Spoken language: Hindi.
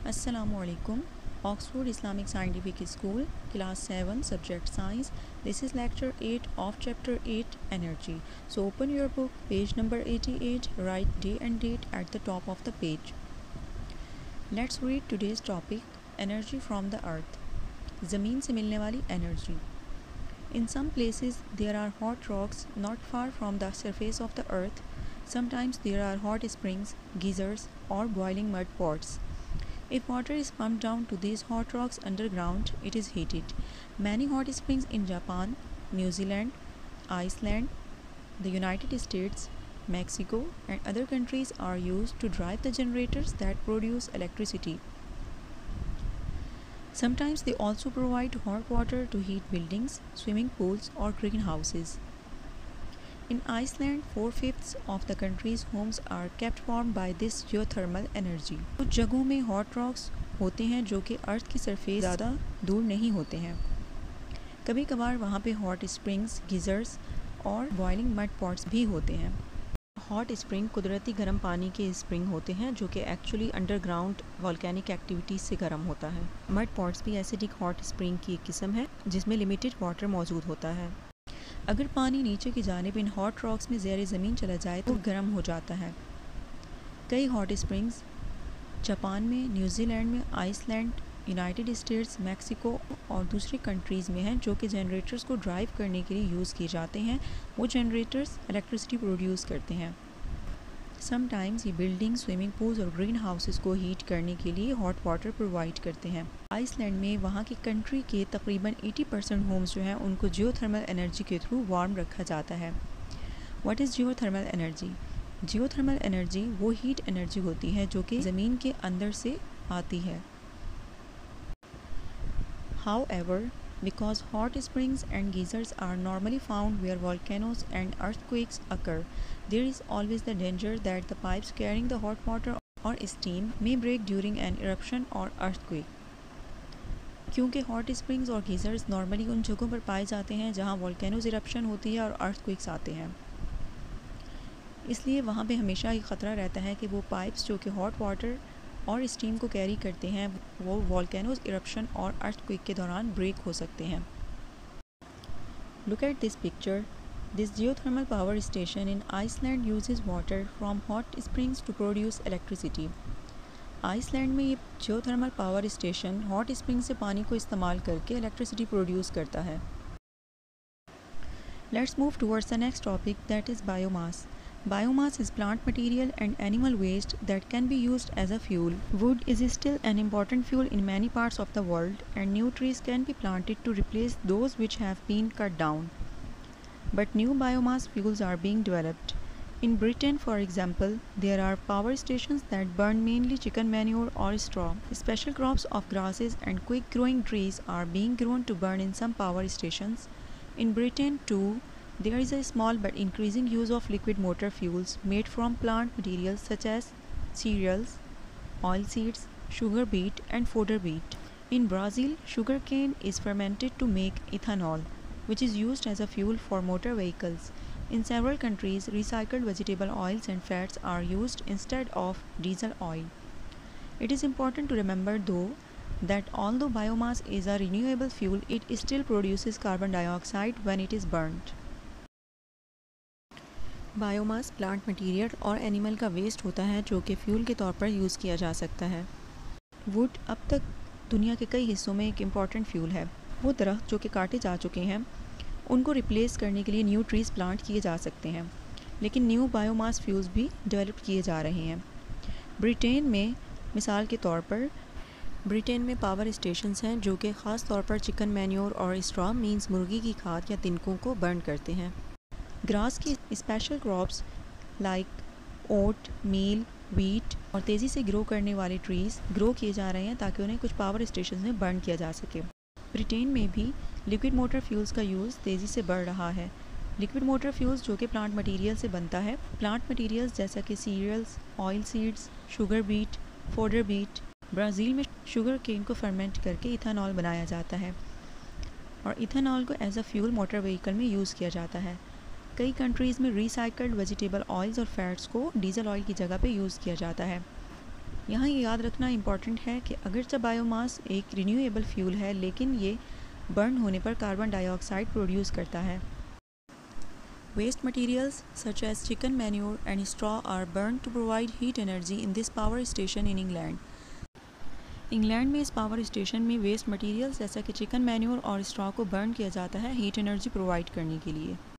Assalamualaikum. Oxford Islamic Scientific School, Class 7, Subject Science. This is Lecture 8 of Chapter 8, Energy. So open your book, page number 88, write day and date at the top of the page. Let's read today's topic, Energy from the Earth. ज़मीन से मिलने वाली energy. In some places, there are hot rocks not far from the surface of the earth. Sometimes there are hot springs, geysers, or boiling mud pots. If water is pumped down to these hot rocks underground, it is heated. Many hot springs in Japan, New Zealand, Iceland, the United States, Mexico, and other countries are used to drive the generators that produce electricity. Sometimes they also provide hot water to heat buildings, swimming pools, or greenhouses. In Iceland, 4/5 of the country's homes are kept warm by this geothermal energy. कुछ जगहों में हॉट रॉक्स होते हैं जो कि अर्थ की सरफेस ज़्यादा दूर नहीं होते हैं. कभी कभार वहाँ पे हॉट स्प्रिंग्स, गीज़र्स और बॉइलिंग मड पॉट्स भी होते हैं. हॉट स्प्रिंग कुदरती गर्म पानी के स्प्रिंग होते हैं जो कि एक्चुअली अंडरग्राउंड वॉल्केनिक एक्टिविटीज़ से गर्म होता है. मड पॉट्स भी एसिडिक हॉट स्प्रिंग की एक किस्म है जिसमें लिमिटेड वाटर मौजूद होता है. अगर पानी नीचे की जानिब इन हॉट रॉक्स में ज़ेर ज़मीन चला जाए तो गर्म हो जाता है. कई हॉट स्प्रिंग्स जापान में, न्यूजीलैंड में, आइसलैंड, यूनाइटेड स्टेट्स, मैक्सिको और दूसरी कंट्रीज़ में हैं जो कि जनरेटर्स को ड्राइव करने के लिए यूज़ किए जाते हैं. वो जनरेटर्स इलेक्ट्रिसिटी प्रोड्यूस करते हैं. समटाइम्स ये बिल्डिंग, स्विमिंग पूल्स और ग्रीन हाउसेस को हीट करने के लिए हॉट वाटर प्रोवाइड करते हैं. आइसलैंड में वहाँ की कंट्री के तकरीबन 80% होम्स जो हैं उनको जियोथर्मल एनर्जी के थ्रू वार्म रखा जाता है. What is geothermal energy? Geothermal energy वो हीट एनर्जी होती है जो कि ज़मीन के अंदर से आती है. However, because hot springs and geysers are normally found where volcanoes and earthquakes occur, there is always the danger that the pipes carrying the hot water or steam may break during an eruption or earthquake. क्योंकि हॉट स्प्रिंग्स और गीज़र्स नॉर्मली उन जगहों पर पाए जाते हैं जहां वॉल्केनोज इरप्शन होती है और अर्थक्वेक्स आते हैं, इसलिए वहां पे हमेशा ये ख़तरा रहता है कि वो पाइप्स जो कि हॉट वाटर और स्टीम को कैरी करते हैं वो वॉल्केनोज इरप्शन और अर्थक्वेक के दौरान ब्रेक हो सकते हैं. Look at this picture. This geothermal power station in Iceland uses water from hot springs to produce electricity. Iceland में ये geothermal power station hot spring से पानी को इस्तेमाल करके इलेक्ट्रिसिटी प्रोड्यूस करता है. Let's move towards the next topic, that is biomass. Biomass is plant material and animal waste that can be used as a fuel. Wood is still an important fuel in many parts of the world, and new trees can be planted to replace those which have been cut down. But new biomass fuels are being developed. In Britain, for example, there are power stations that burn mainly chicken manure or straw. Special crops of grasses and quick-growing trees are being grown to burn in some power stations. In Britain, too, there is a small but increasing use of liquid motor fuels made from plant materials such as cereals, oilseeds, sugar beet, and fodder beet. In Brazil, sugarcane is fermented to make ethanol, which is used as a fuel for motor vehicles. In several countries, recycled vegetable oils and fats are used instead of diesel oil. It is important to remember, though, that although biomass is a renewable fuel, it still produces carbon dioxide when it is burnt. Biomass plant material और एनिमल का वेस्ट होता है जो कि फ्यूल के तौर पर यूज़ किया जा सकता है. वुड अब तक दुनिया के कई हिस्सों में एक इम्पॉर्टेंट फ्यूल है. वो दरख्त जो कि काटे जा चुके हैं उनको रिप्लेस करने के लिए न्यू ट्रीज़ प्लांट किए जा सकते हैं, लेकिन न्यू बायोमास फ्यूल्स भी डेवलप किए जा रहे हैं. ब्रिटेन में मिसाल के तौर पर ब्रिटेन में पावर स्टेशंस हैं जो कि ख़ास तौर पर चिकन मैन्योर और स्ट्रॉ मीन्स मुर्गी की खाद या तिनकों को बर्न करते हैं. ग्रास की special crops like oat, meal, wheat और तेज़ी से ग्रो करने वाले ट्रीज़ ग्रो किए जा रहे हैं ताकि उन्हें कुछ पावर स्टेशन में बर्न किया जा सके. ब्रिटेन में भी लिक्विड मोटर फ्यूल्स का यूज़ तेज़ी से बढ़ रहा है. लिक्विड मोटर फ्यूल्स जो कि प्लांट मटेरियल से बनता है. प्लांट मटेरियल्स जैसा कि cereals, oil seeds, sugar beet, fodder beet. Brazil में शुगर केन को फर्मेंट करके इथानॉल बनाया जाता है और इथानॉल को as a fuel motor vehicle में यूज़ किया जाता है. कई कंट्रीज़ में रिसाइकल्ड वेजिटेबल ऑयल्स और फैट्स को डीजल ऑयल की जगह पे यूज़ किया जाता है. यहाँ ये याद रखना इम्पॉर्टेंट है कि अगरचे बायोमास एक रिन्यूएबल फ्यूल है, लेकिन ये बर्न होने पर कार्बन डाइऑक्साइड प्रोड्यूस करता है। Waste materials such as chicken manure and straw are burned to provide heat energy in this power station in England. England में इस पावर स्टेशन में वेस्ट मटेरियल्स जैसा कि चिकन मैन्योर और स्ट्रॉ को बर्न किया जाता है हीट एनर्जी प्रोवाइड करने के लिए।